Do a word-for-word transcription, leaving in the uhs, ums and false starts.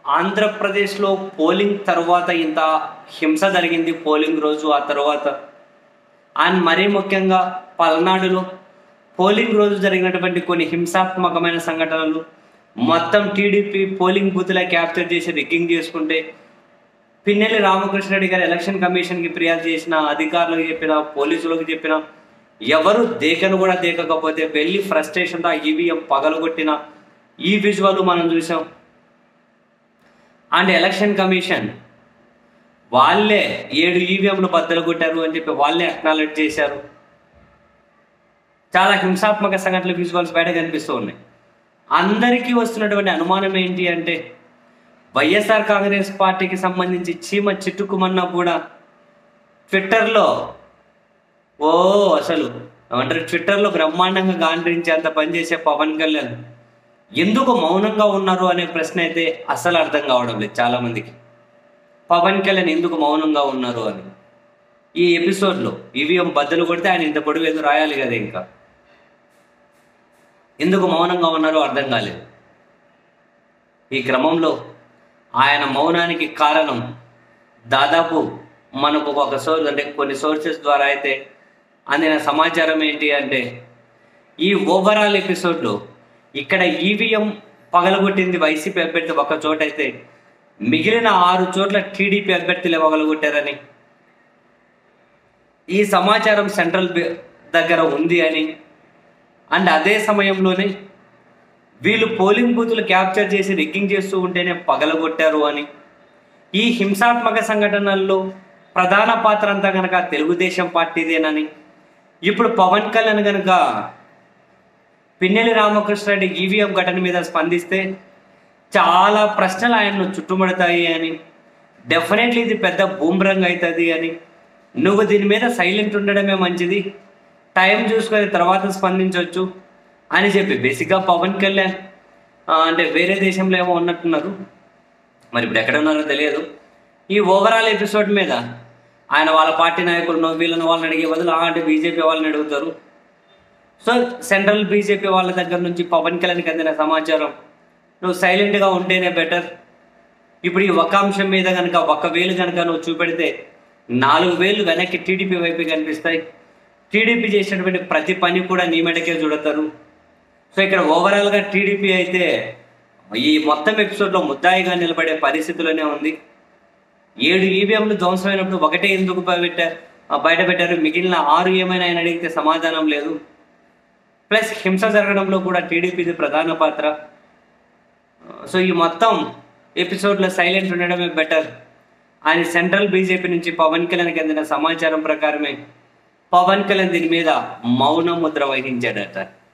ఆంధ్రప్రదేశ్లో పోలింగ్ తర్వాత ఇంత హింస జరిగింది పోలింగ్ రోజు ఆ తర్వాత. అండ్ మరీ ముఖ్యంగా పల్నాడులో పోలింగ్ రోజు జరిగినటువంటి కొన్ని హింసాత్మకమైన సంఘటనలు మొత్తం టీడీపీ పోలింగ్ బూత్లా క్యాప్చర్ చేసి రిగ్గింగ్ చేసుకుంటే పిన్నెల్లి రామకృష్ణారెడ్డి గారు ఎలక్షన్ కమిషన్కి ఫిర్యాదు చేసిన, అధికారులకు చెప్పిన, పోలీసులకు చెప్పిన, ఎవరు దేకను కూడా దేకకపోతే వెళ్ళి ఫ్రస్ట్రేషన్తో ఈవీఎం పగలగొట్టిన ఈ విజువల్ మనం చూసాం. అండ్ ఎలక్షన్ కమిషన్ వాళ్ళే ఏడు ఈవీఎంలు బద్దలు కొట్టారు అని చెప్పి వాళ్ళే అక్నాలెడ్జ్ చేశారు. చాలా హింసాత్మక సంఘటనలు విజువల్స్ బయట కనిపిస్తూ ఉన్నాయి. అందరికీ వస్తున్నటువంటి అనుమానం ఏంటి అంటే వైఎస్ఆర్ కాంగ్రెస్ పార్టీకి సంబంధించి చీమ చిట్టుకుమన్నా కూడా ట్విట్టర్లో ఓ అసలు ఏమంటారు ట్విట్టర్లో బ్రహ్మాండంగా గాండ్రించేంత పనిచేసే పవన్ కళ్యాణ్ ఎందుకు మౌనంగా ఉన్నారు అనే ప్రశ్న అయితే అసలు అర్థం కావడం లేదు చాలామందికి. పవన్ కళ్యాణ్ ఎందుకు మౌనంగా ఉన్నారు అని ఈ ఎపిసోడ్లో ఈవీఎం బద్దలు కొడితే ఆయన ఇంత పొడుగు ఏదో రాయాలి కదా, ఇంకా ఎందుకు మౌనంగా ఉన్నారో అర్థం కాలేదు. ఈ క్రమంలో ఆయన మౌనానికి కారణం దాదాపు మనకు ఒక సోర్స్ అంటే కొన్ని సోర్సెస్ ద్వారా అయితే అందిన సమాచారం ఏంటి అంటే ఈ ఓవరాల్ ఎపిసోడ్లో ఇక్కడ ఈవీఎం పగలగొట్టింది వైసీపీ అభ్యర్థి ఒక చోట అయితే మిగిలిన ఆరు చోట్ల టీడీపీ అభ్యర్థులే పగలగొట్టారని, ఈ సమాచారం సెంట్రల్ దగ్గర ఉంది అని, అండ్ అదే సమయంలోనే వీళ్ళు పోలింగ్ బూతులు క్యాప్చర్ చేసి రిగ్గింగ్ చేస్తూ ఉంటేనే పగలగొట్టారు అని, ఈ హింసాత్మక సంఘటనల్లో ప్రధాన పాత్ర అంతా కనుక తెలుగుదేశం పార్టీదేనని, ఇప్పుడు పవన్ కళ్యాణ్ కనుక పిన్నెల్లి రామకృష్ణారెడ్డి ఈవీఎం ఘటన మీద స్పందిస్తే చాలా ప్రశ్నలు ఆయన్ను చుట్టుముడతాయి అని, డెఫినెట్లీ ఇది పెద్ద బూమ్రంగ్ అవుతుంది అని, నువ్వు దీని మీద సైలెంట్ ఉండడమే మంచిది, టైం చూసుకొని తర్వాత స్పందించవచ్చు అని చెప్పి బేసిక్గా పవన్ కళ్యాణ్ అంటే వేరే దేశంలో ఏమో ఉన్నట్టున్నారు, మరి ఇప్పుడు ఎక్కడ ఉన్నారో తెలియదు. ఈ ఓవరాల్ ఎపిసోడ్ మీద ఆయన వాళ్ళ పార్టీ నాయకులను వీళ్ళని వాళ్ళని అడిగే బదులు అంటే బీజేపీ వాళ్ళని అడుగుతారు. సో సెంట్రల్ బీజేపీ వాళ్ళ దగ్గర నుంచి పవన్ కళ్యాణ్కి అందిన సమాచారం నువ్వు సైలెంట్గా ఉంటేనే బెటర్. ఇప్పుడు ఈ ఒక్క అంశం మీద కనుక ఒక్క వేలు కనుక నువ్వు చూపెడితే నాలుగు వేలు వెనక్కి టీడీపీ వైపు కనిపిస్తాయి. టీడీపీ చేసినటువంటి ప్రతి పని కూడా నీ మెడకే చూడతారు. సో ఇక్కడ ఓవరాల్గా టీడీపీ అయితే ఈ మొత్తం ఎపిసోడ్లో ముద్దాయిగా నిలబడే పరిస్థితిలోనే ఉంది. ఏడు ఈవీఎంలు ధ్వంసమైనప్పుడు ఒకటే ఎందుకు పెట్టారు బయట పెట్టారు, మిగిలిన ఆరు ఏమైనా ఆయన అడిగితే సమాధానం లేదు. ప్లస్ హింస జరగడంలో కూడా టీడీపీది ప్రధాన పాత్ర. సో ఈ మొత్తం ఎపిసోడ్లో సైలెంట్ ఉండడమే బెటర్ అని సెంట్రల్ బీజేపీ నుంచి పవన్ కళ్యాణ్కి అందిన సమాచారం ప్రకారమే పవన్ కళ్యాణ్ దీని మీద మౌన ముద్ర వహించాడట.